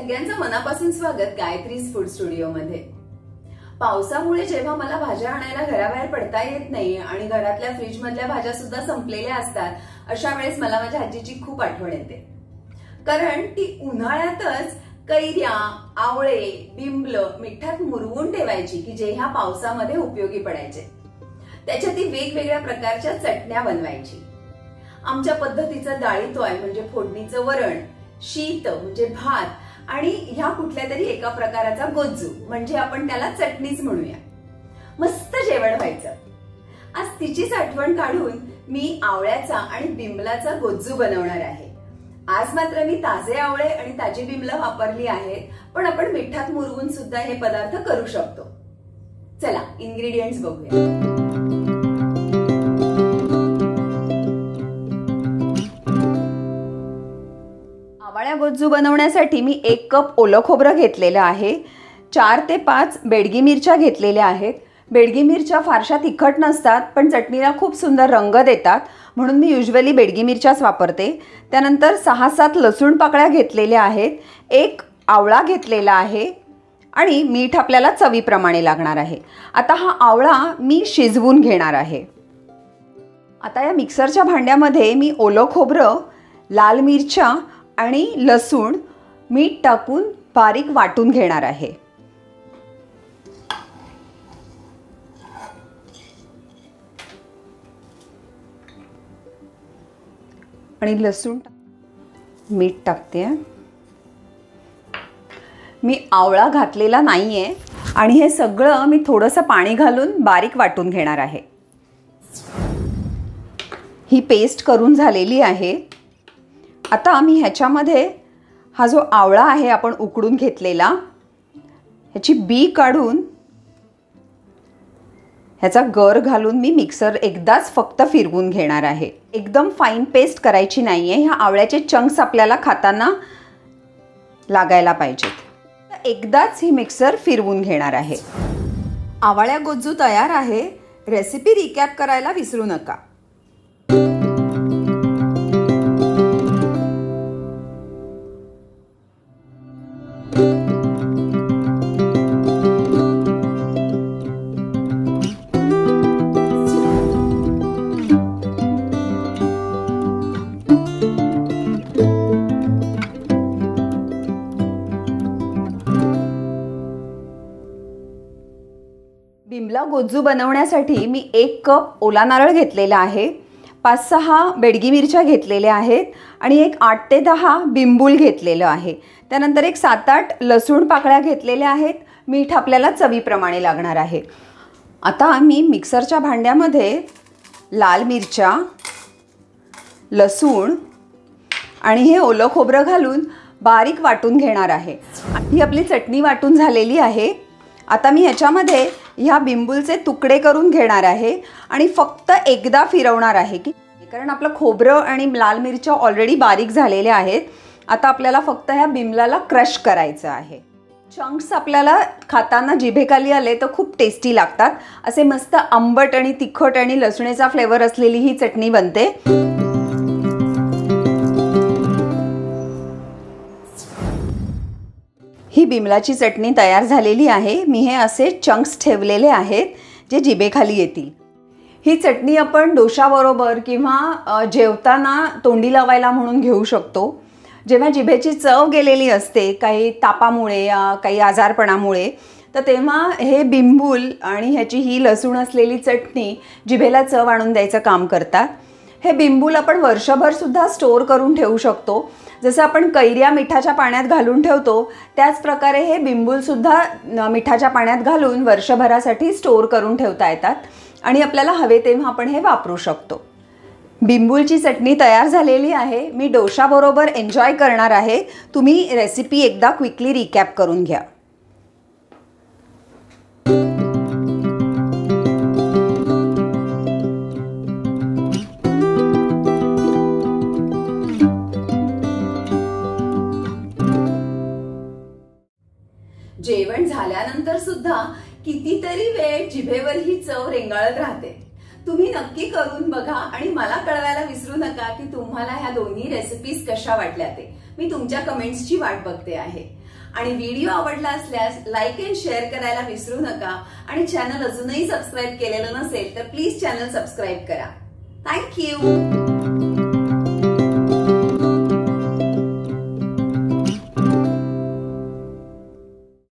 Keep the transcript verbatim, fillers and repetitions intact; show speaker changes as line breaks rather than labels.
सगळ्यांचं मनापासून स्वागत गायत्रीज फूड स्टुडिओ मध्ये। पावसामुळे जेव्हा मला भाज्या आणायला घराबाहेर पडता येत नाही आणि घरातल्या फ्रीज मधल्या भाज्या सुद्धा संपलेल्या असतात, अशा वेळेस मला माझ्या आजीची खूप आठवण येते। कारण ती उन्हाळ्यातच कैऱ्या, आवळे, बिंबल मिठात मुरवून ठेवायची की जे ह्या पावसामध्ये उपयोगी पडायचे। त्याच्या ती वेगवेगळ्या प्रकारच्या चटण्या बनवायची। आमच्या पद्धतीचं डाळीतोय म्हणजे फोडणीचं वरण, शीत म्हणजे भात आणि ह्या कुठल्या तरी एका प्रकाराचा गोज्जू म्हणजे आपण त्याला चटणीच म्हणूया। मस्त जेवण व्हायचं। आज तिचीच आठवण काढून मी आवळ्याचा आणि बिंबलाचा गोज्जू बनवणार आहे। आज मात्र मी ताजे आवळे आणि ताजी बिंबलं वापरली आहेत, पण आपण मिठात मुरवून सुद्धा हे पदार्थ करू शकतो। चला इन्ग्रेडियंट्स बघूया। आवळ्या गोज्जू बनवण्यासाठी मी एक कप ओलं खोबरं घेतलेलं आहे। चार ते पाच बेडगी मिरच्या घेतलेल्या आहेत। बेडगी मिरच्या फारशा तिखट नसतात, पण चटणीला खूप सुंदर रंग देतात, म्हणून मी युजुअली बेडगी मिरच्याच वापरते। त्यानंतर सहा सात लसूण पाकळ्या घेतलेल्या आहेत। एक आवळा घेतलेला आहे आणि मीठ आपल्याला चवीप्रमाणे लागणार आहे। आता हा आवळा मी शिजवून घेणार आहे। आता या मिक्सरच्या भांड्यामध्ये मी ओलं खोबरं, लाल मिरच्या आणि लसूण मीठ टाकून बारीक वाटून घेणार आहे। आणि लसूण मीठ टाकते। मी आवळा घातलेला नाहीये आणि हे सगळं मी थोडंसं पाणी घालून बारीक वाटून घेणार आहे। ही पेस्ट करून झालेली आहे। आता मी ह्याच्यामध्ये हा जो आवळा आहे आपण उकडून घेतलेला, ह्याची बी काढून ह्याचा गर घालून मी मिक्सर एकदाच फक्त फिरवून घेणार आहे। एकदम फाईन पेस्ट करायची नाहीये। ह्या आवळ्याचे चंक्स आपल्याला खाताना लागायला पाहिजेत। एकदाच ही मिक्सर फिरवून घेणार आहे। आवळ्या गोज्जू तयार आहे। रेसिपी रिकॅप करायला विसरू नका। बिंबला गोज्जू बनवण्यासाठी मी एक कप ओला नारळ घेतलेला आहे, पाच सहा बेडगी मिरच्या घेतलेल्या आहेत आणि एक आठ ते दहा बिंबूल घेतलेलं आहे। त्यानंतर एक सात आठ लसूण पाकळ्या घेतलेल्या आहेत। मीठ आपल्याला चवीप्रमाणे लागणार आहे। आता मी मिक्सरच्या भांड्यामध्ये लाल मिरच्या, लसूण आणि हे ओलं खोबरं घालून बारीक वाटून घेणार आहे। ही आपली चटणी वाटून झालेली आहे। आता मी ह्याच्यामध्ये ह्या बिंबूलचे तुकडे करून घेणार आहे आणि फक्त एकदा फिरवणार आहे की कारण आपलं खोबरं आणि लाल मिरच्या ऑलरेडी बारीक झालेल्या आहेत। आता आपल्याला फक्त ह्या बिंबलाला क्रश करायचं आहे। चंक्स आपल्याला खाताना जिभेखाली आले तर खूप टेस्टी लागतात। असे मस्त आंबट आणि तिखट आणि लसणीचा फ्लेवर असलेली ही चटणी बनते। ही बिंबलाची चटणी तयार झालेली आहे। मी हे असे चंक्स ठेवलेले आहेत जे जिभेखाली येतील। ही चटणी आपण डोशाबरोबर किंवा जेवताना तोंडी लावायला म्हणून घेऊ शकतो। जेव्हा जिभेची चव गेलेली असते काही तापामुळे या काही आजारपणामुळे, तर तेव्हा हे बिंबूल आणि ह्याची ही लसूण असलेली चटणी जिभेला चव आणून द्यायचं काम करतात। हे बिंबूल आपण वर्षभर सुद्धा स्टोर करून ठेवू शकतो। जसं आपण कैऱ्या मिठाच्या पाण्यात घालून ठेवतो, त्याच प्रकारे हे बिंबूल सुद्धा मिठाच्या पाण्यात घालून वर्षभरासाठी स्टोर करून ठेवता येतात आणि आपल्याला हवे तेव्हा आपण हे वापरू शकतो। बिंबूलची चटणी तयार झालेली आहे। मी डोशाबरोबर एन्जॉय करणार आहे। तुम्ही रेसिपी एकदा क्विकली रिकॅप करून घ्या। जेवण झाल्यानंतर सुद्धा कितीतरी वेळ जिभेवर ही चव रेंगाळत राहते। तुम्ही नक्की करून बघा आणि मला कळवायला विसरू नका की तुम्हाला ह्या दोन्ही रेसिपीज कशा वाटल्या ते। मी तुमच्या कमेंट्सची वाट बघते आहे। आणि व्हिडिओ आवडला असल्यास लाईक अँड शेअर करायला विसरू नका आणि चॅनल अजूनही सबस्क्राईब केलेलं नसेल तर प्लीज चॅनल सबस्क्राईब करा. थँक्यू.